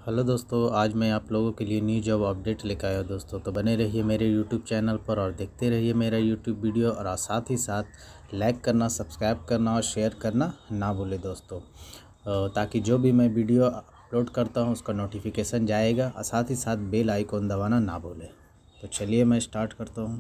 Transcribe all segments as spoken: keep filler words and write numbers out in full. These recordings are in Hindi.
हेलो दोस्तों, आज मैं आप लोगों के लिए न्यू जॉब अपडेट लेकर आया हूँ दोस्तों। तो बने रहिए मेरे यूट्यूब चैनल पर और देखते रहिए मेरा यूट्यूब वीडियो, और साथ ही साथ लाइक करना, सब्सक्राइब करना और शेयर करना ना भूलें दोस्तों, ताकि जो भी मैं वीडियो अपलोड करता हूँ उसका नोटिफिकेशन जाएगा। और साथ ही साथ बेल आइकॉन दबाना ना भूलें। तो चलिए मैं स्टार्ट करता हूँ।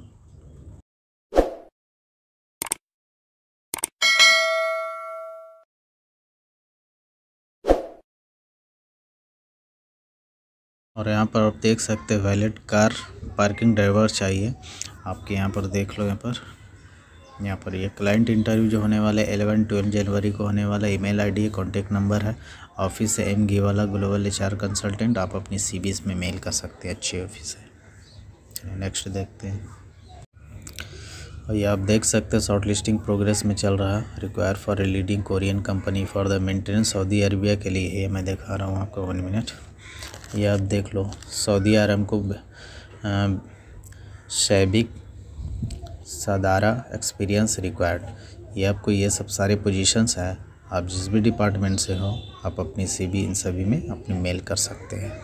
और यहाँ पर आप देख सकते हैं वैलिड कार पार्किंग ड्राइवर चाहिए आपके। यहाँ पर देख लो, यहाँ पर यहाँ पर ये क्लाइंट इंटरव्यू जो होने वाला है एलेवन ट्वेल्व जनवरी को होने वाला है। ईमेल आईडी है, कॉन्टैक्ट नंबर है। ऑफिस है एम गेवाला ग्लोबल एचआर कंसल्टेंट। आप अपनी सीवी इसमें मेल कर सकते हैं, अच्छी ऑफिस है। चलिए नेक्स्ट देखते हैं। और ये आप देख सकते हैं शॉर्ट लिस्टिंग प्रोग्रेस में चल रहा है। Require for a leading Korean company for the maintenance Saudi Arabia के लिए। ये मैं दिखा रहा हूँ आपको, वन मिनट। ये आप देख लो, Saudi Arab SABIC Sadara experience required. ये आपको ये सब सारे पोजीशंस हैं। आप जिस भी डिपार्टमेंट से हो आप अपनी सीवी इन सभी में अपनी मेल कर सकते हैं।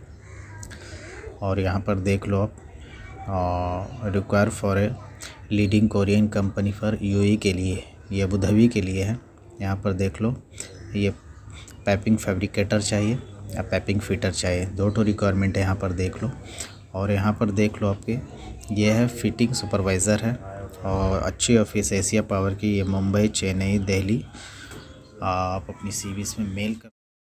और यहाँ पर देख लो आप, require for a leading Korean company for UAE के लिए, ये अबू धाबी के लिए है। यहाँ पर देख लो, ये पाइपिंग फैब्रिकेटर चाहिए या पाइपिंग फिटर चाहिए, दो ठो रिक्वायरमेंट है यहाँ पर देख लो। और यहाँ पर देख लो आपके, ये है फिटिंग सुपरवाइज़र है और अच्छी ऑफिस एशिया पावर की। ये मुंबई, चेन्नई, दिल्ली। आप अपनी सीवी इसमें मेल कर।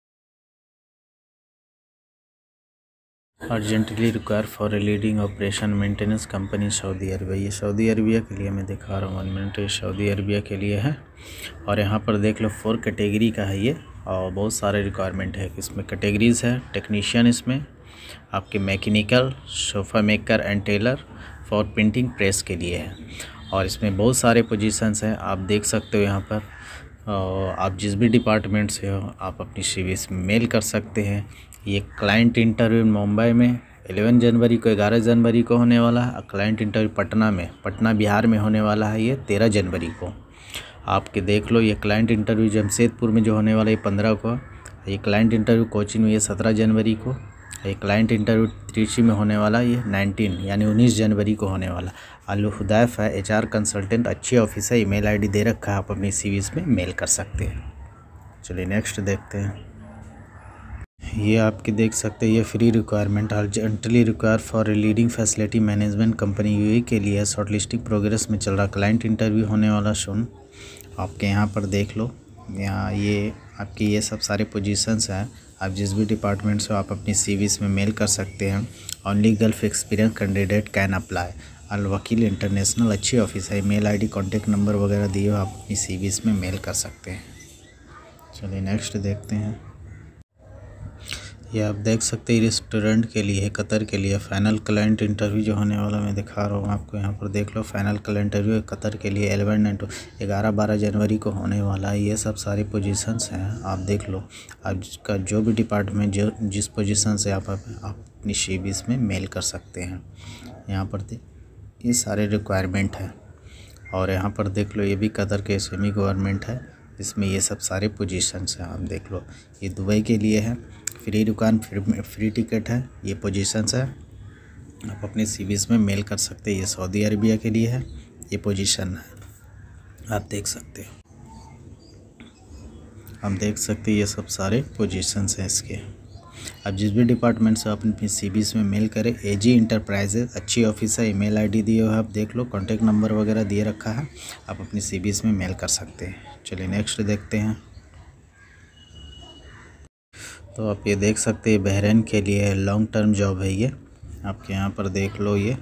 Urgently require for a leading operation maintenance company Saudi Arabia. ये सऊदी अरबिया के लिए मैं दिखा रहा हूँ, वन मिनट। ये सऊदी अरबिया के लिए है। और यहाँ पर देख लो, फोर कैटेगरी का है ये, और बहुत सारे रिक्वायरमेंट है। इसमें कैटेगरीज़ है, टेक्नीशियन इसमें आपके mechanical, sofa maker and tailor for printing press के लिए है। और इसमें बहुत सारे पोजीशंस हैं, आप देख सकते हो यहाँ पर। आप जिस भी डिपार्टमेंट से हो आप अपनी सीवी इसमें मेल कर सकते हैं। ये क्लाइंट इंटरव्यू मुंबई में ग्यारह जनवरी को ग्यारह जनवरी को होने वाला है। क्लाइंट इंटरव्यू पटना में, पटना बिहार में होने वाला है, ये तेरह जनवरी को। आपके देख लो, ये क्लाइंट इंटरव्यू जमशेदपुर में जो होने वाला है पंद्रह को। ये क्लाइंट इंटरव्यू कोचिंग में ये सत्रह जनवरी को। ये क्लाइंट इंटरव्यू त्रिची में होने वाला ये नाइनटीन यानी उन्नीस जनवरी को होने वाला। अल हुदैफ है, एचआर कंसल्टेंट, अच्छी ऑफिस है। ईमेल आईडी दे रखा है, आप अपनी सीवीज में मेल कर सकते हैं। चलिए नेक्स्ट देखते हैं। ये आपके देख सकते हैं, ये free requirement urgently require for a leading facility management company UAE के लिए। शॉर्ट लिस्टिंग प्रोग्रेस में चल रहा, क्लाइंट इंटरव्यू होने वाला सुन। आपके यहाँ पर देख लो, यहाँ ये आपकी ये सब सारे पोजीशंस हैं। आप जिस भी डिपार्टमेंट से हो आप अपनी सीवीज में मेल कर सकते हैं। Only Gulf experience candidate can apply. Al Wakeel International, अच्छी ऑफिस है। मेल आईडी, कॉन्टैक्ट नंबर वगैरह दिए हो, आप अपनी सीवीज में मेल कर सकते हैं। चलिए नेक्स्ट देखते हैं। ये आप देख सकते हैं, रेस्टोरेंट के लिए, कतर के लिए फ़ाइनल क्लाइंट इंटरव्यू जो होने वाला मैं दिखा रहा हूँ आपको। यहाँ पर देख लो, फाइनल क्लाइंट इंटरव्यू कतर के लिए एलेवन एंड ग्यारह बारह जनवरी को होने वाला है। ये सब सारी पोजीशंस हैं, आप देख लो। आपका जो भी डिपार्टमेंट जो जिस पोजीशन से आप आप अपनी सीवीज में मेल कर सकते हैं। यहाँ पर देख ये सारे रिक्वायरमेंट हैं। और यहाँ पर देख लो, ये भी कतर के सेमी गवर्नमेंट है, इसमें ये सब सारे पोजीशंस हैं, आप देख लो। ये दुबई के लिए है, फ्री दुकान, फ्री फ्री टिकट है। ये पोजीशंस है, आप अपने सीवीज में मेल कर सकते हैं। ये सऊदी अरबिया के लिए है, ये पोजीशन है, आप देख सकते हैं। आप देख सकते हैं, ये सब सारे पोजीशंस हैं इसके। आप जिस भी डिपार्टमेंट से आप अपनी सीवीज में मेल करें। एजी इंटरप्राइजेज, अच्छी ऑफिस है। ईमेल आईडी दिए हुए आप देख लो, कॉन्टैक्ट नंबर वगैरह दिए रखा है, आप अपनी सीवीज में मेल कर सकते हैं। चलिए नेक्स्ट देखते हैं। तो आप ये देख सकते हैं, बहरीन के लिए लॉन्ग टर्म जॉब है ये। आपके यहाँ पर देख लो, ये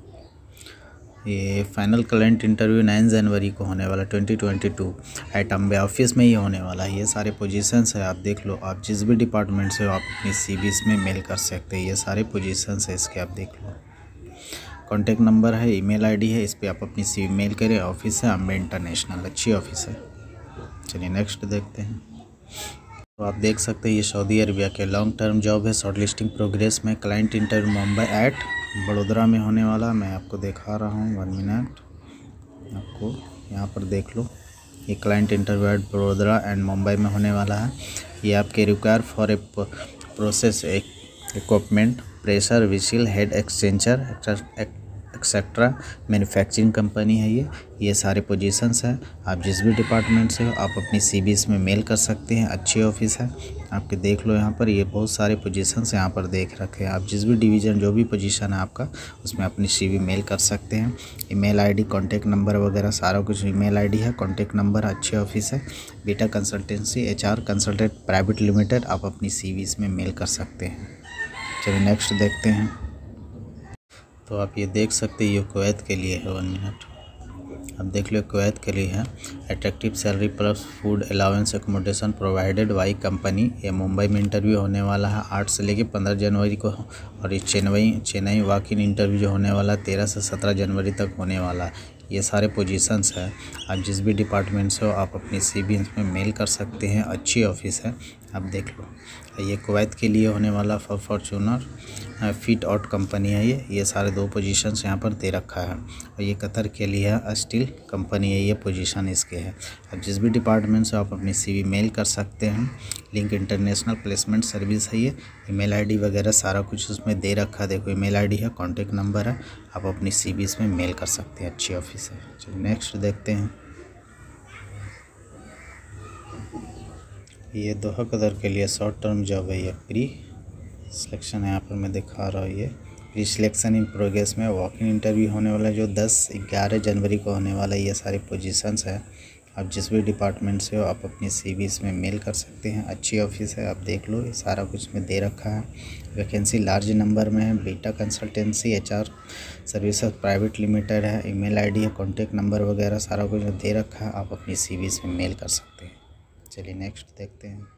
ये फाइनल क्लाइंट इंटरव्यू नाइन जनवरी को होने वाला, twenty twenty two at Ambe office में ही होने वाला है। ये सारे पोजीशंस है, आप देख लो। आप जिस भी डिपार्टमेंट से हो आप अपनी सीवीज में मेल कर सकते हैं। ये सारे पोजीशंस है इसके, आप देख लो। कॉन्टैक्ट नंबर है, ईमेल आईडी है, इस पर आप अपनी सीवी मेल करें। ऑफिस है अम्बे इंटरनेशनल, अच्छी ऑफिस है। चलिए नेक्स्ट देखते हैं। तो आप देख सकते हैं, ये सऊदी अरबिया के लॉन्ग टर्म जॉब है। शॉर्ट लिस्टिंग प्रोग्रेस में, client interview Mumbai at Vadodara में होने वाला। मैं आपको दिखा रहा हूँ, वन मिनट। आपको यहाँ पर देख लो, ये client interview at Vadodara and Mumbai में होने वाला है। ये आपके require for a process equipment, pressure vessel, heat exchanger etcetera manufacturing company है ये ये सारे पोजीशंस हैं। आप जिस भी डिपार्टमेंट से हो आप अपनी सीवी इसमें मेल कर सकते हैं। अच्छी ऑफिस है, आपके देख लो यहाँ पर ये बहुत सारे पोजीशंस यहाँ पर देख रखे हैं। आप जिस भी डिवीज़न जो भी पोजीशन है आपका उसमें अपनी सीवी मेल कर सकते हैं। ईमेल आईडी, कॉन्टैक्ट नंबर वगैरह सारा कुछ ईमेल आईडी है, कॉन्टैक्ट नंबर। अच्छी ऑफिस है, beta consultancy HR consultant private limited. आप अपनी सीवी इसमें मेल कर सकते हैं। चलिए नेक्स्ट देखते हैं। तो आप ये देख सकते हैं ये कुवैत के लिए है। वन मिनट अब देख लो कुवैत के लिए है। Attractive salary plus food allowance accommodation provided by company. ये मुंबई में इंटरव्यू होने वाला है आठ से लेकर पंद्रह जनवरी को, और ये Chennai Chennai walk in interview जो होने वाला तेरह से सत्रह जनवरी तक होने वाला है। ये सारे पोजीशंस हैं। आप जिस भी डिपार्टमेंट से हो आप अपनी सीवी इसमें मेल कर सकते हैं। अच्छी ऑफिस है, आप देख लो। ये कुवैत के लिए होने वाला for Fortuner fit out company है। ये ये सारे दो पोजीशंस यहाँ पर दे रखा है। और ये कतर के लिए है, स्टील कंपनी है, ये पोजीशन इसके है। अब जिस भी डिपार्टमेंट से आप अपनी सीवी मेल कर सकते हैं। लिंक इंटरनेशनल प्लेसमेंट सर्विस है ये। ईमेल आईडी वगैरह सारा कुछ उसमें दे रखा है। देखो ईमेल आईडी है, कॉन्टैक्ट नंबर है, आप अपनी सीवी इसमें मेल कर सकते हैं। अच्छी ऑफिस है। चलिए नेक्स्ट देखते हैं। ये दोहा कदर के लिए शॉर्ट टर्म जॉब है। ये प्री सिलेक्शन है, यहाँ पर मैं दिखा रहा हूँ। ये प्री सिलेक्शन इन प्रोग्रेस में वॉक इन इंटरव्यू होने वाला है जो दस ग्यारह जनवरी को होने वाला है। ये सारी पोजीशंस है। आप जिस भी डिपार्टमेंट से हो आप अपनी सीवी इसमें मेल कर सकते हैं। अच्छी ऑफिस है, आप देख लो। ये सारा कुछ में दे रखा है। वैकेंसी लार्ज नंबर में है। Beta consultancy HR services private limited है। ईमेल आईडी है, कॉन्टैक्ट नंबर वगैरह सारा कुछ दे रखा है। आप अपनी सीवी इसमें मेल कर सकते हैं। चलिए नेक्स्ट देखते हैं।